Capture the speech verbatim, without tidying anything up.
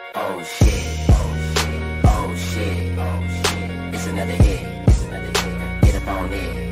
Oh shit, oh shit, oh shit, oh shit. It's another hit, it's another hit. Get up on it.